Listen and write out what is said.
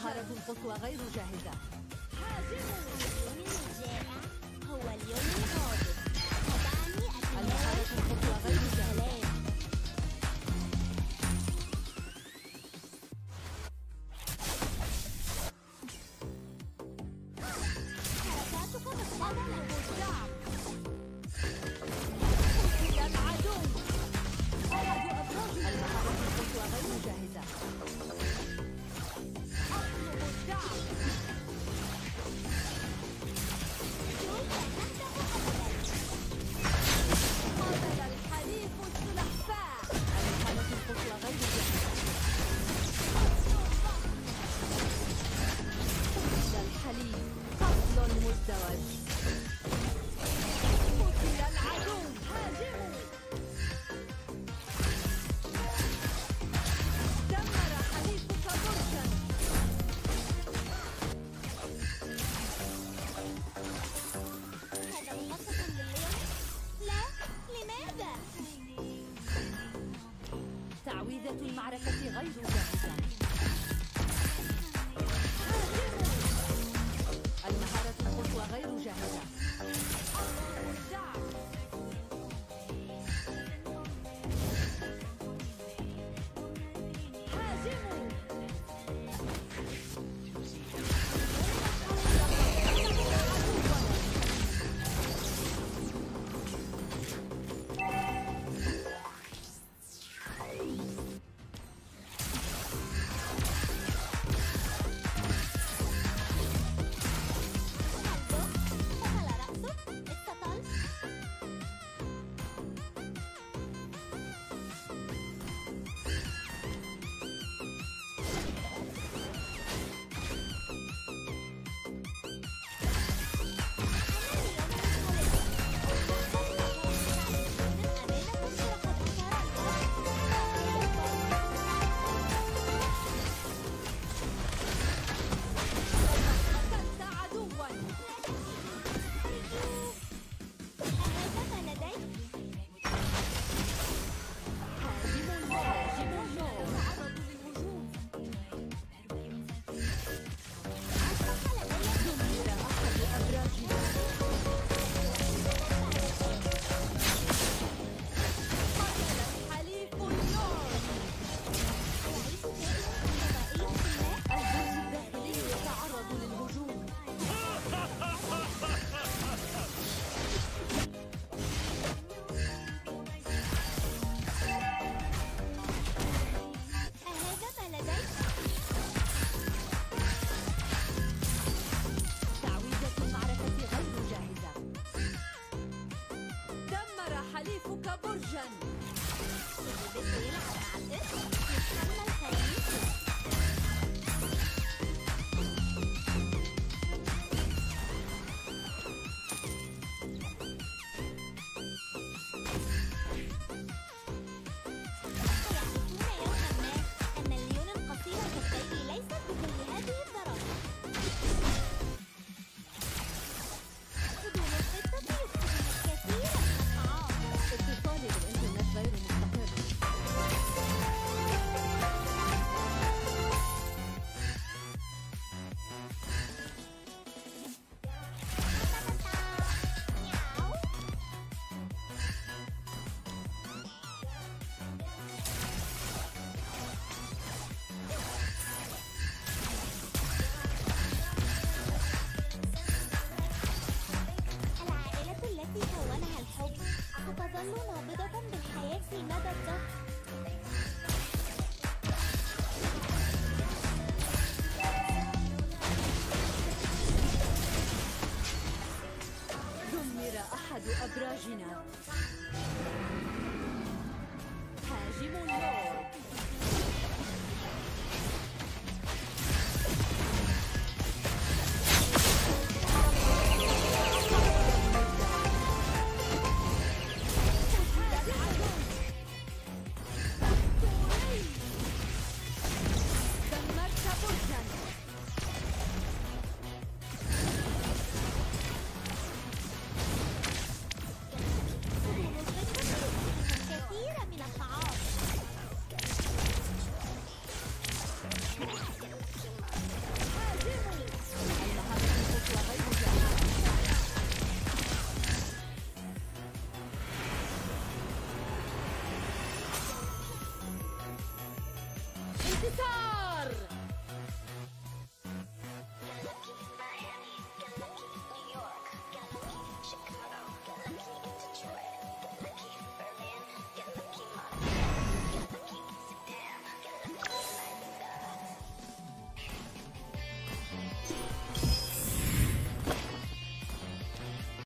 المهارة القصوى غير جاهزة. اليوم الجائع هو اليوم الغاضب. تبعني المهارة القصوى غير جاهزة. حركاتك مقبولة. الشعب قتل العدو. أحد أبراج المهارة القصوى غير جاهزة. أطلب الدعم. قاتل الحليف السلحفاة. المهارة القصوى غير جاهزة. قتل الحليف. قتل مزدوج. قتل العدو. هاجموا. دمر حليفك برجا. هذا مخصص لليوم؟ لا، لماذا؟ تعويذة المعركة غير جاهزة. المهارة القصوى غير جاهزة. الدعم. هاجموا. دخل رأسه. استطل. قتلت عدوا. أهذا ما لديك؟ هاجم النار. تعرضوا للهجوم. دمر أحد أبراجنا. قتل الحليف النار. الجيش الداخلي يتعرض للهجوم. أهذا ما لديك؟ تعويذة المعركة غير جاهزة. دمر حليفك برجا. بده يلعب مع القط؟ يتحمل خريف. سيعرفون يوما ما أن الليون القصيرة كالثلج ليست بكل هذه الظرافة. قدوم القطة يكسبون الكثير من الطعام. اتصالي بالإنترنت غير مستقر. مياو. العائلة التي كونها الحب ستظل نابضة بالحياة مدى الدهر. دمر أحد أبراجنا. هاجم النار.